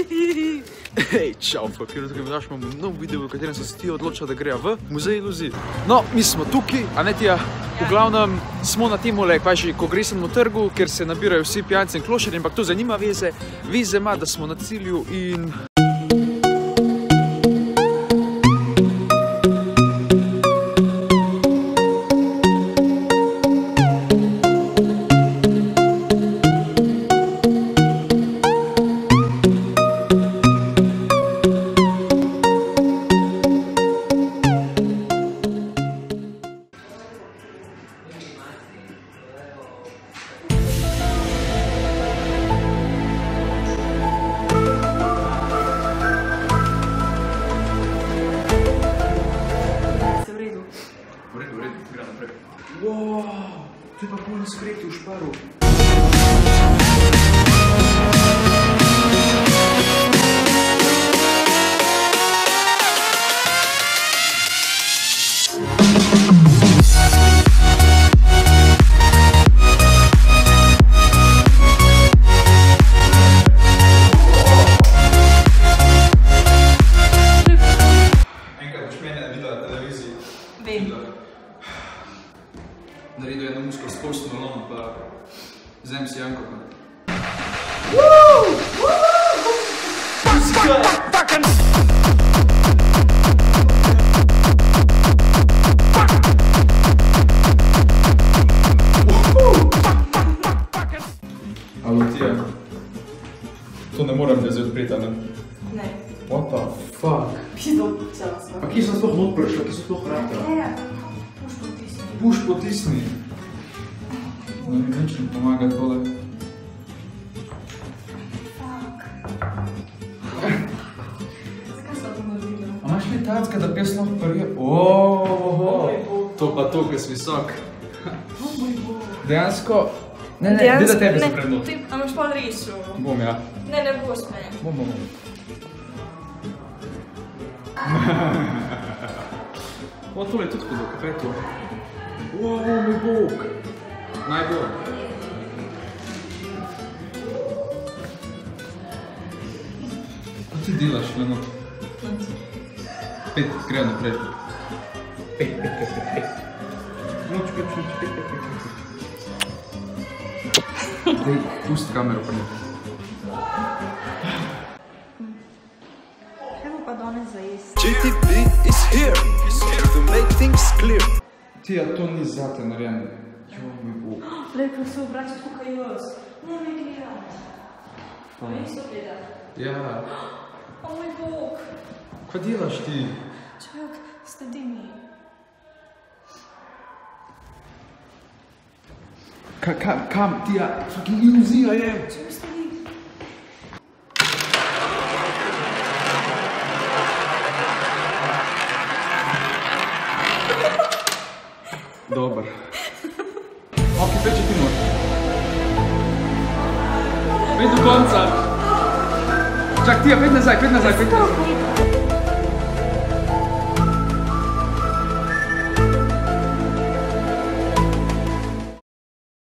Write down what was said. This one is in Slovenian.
Hej, čau, fakir, tukaj daš imamo nov video, v katerem so se ti odločila, da greja v muzej iluzij. No, mi smo tukaj, a ne tija, v glavnem smo na temole, kongresnemu trgu, kjer se nabirajo vsi pijanci in klošarji, ampak to zanima veze. Veze ima, da smo na cilju in... Wow, to je pa polno skreti v šparu. Enkrat boš mene videla na televiziji. Vem. Naredil jedno musko s polskim lomom, pa vzem si Janko. Alo, Tija, to ne moram zdaj odpreti, ne? Ne. What the fuck? Pizdo, cela sva. Pa kje sem sploh not prišla, kje sem sploh vrata? Puš potisni. Da mi nič ne pomaga tole. Zakaj sva to naredila? A imaš mi tacka, da pes lahko prije? Oooo, to pa to, kes visok. Dejansko... Ne, gdje da tebi se prednot? A imaš pa risu? Bom, ja. Ne boš me. Bom. O, tole je tudi hodil, kaj je to? Wow, moj bog! Najbolj. Kaj ti delaš, Leno? Pet, grejo naprej. Pet. Noč, pet. Dej, pusti kamero pa nekaj. Kaj bo pa danes za jesti? GTV is here to make things clear. Tija, to ni zate narejeno. Jo, moj bog. Rekel se obračati tukaj jaz. Ne me gledaj. Pa isto gleda. Ja. O moj bog. Kaj delaš ti? Čak, sledi mi. Kam, Tija? Fucking iluzija je. Če mi sledi. Dobar. Ok, peče ti moj. Pej do konca. Čak, Tija, pej nazaj.